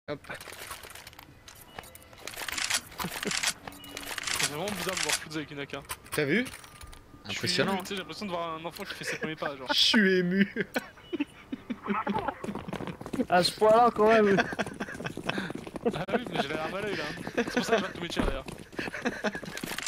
Hop. C'est vraiment bizarre de voir Foudz avec une AK. T'as vu? Impressionnant. Tu sais, j'ai l'impression de voir un enfant qui fait ses premiers pas, genre. Je suis ému. À ce point-là, quand même. Ah oui, mais j'ai l'air mal à l'œil là. C'est pour ça que je vais tout métier d'ailleurs.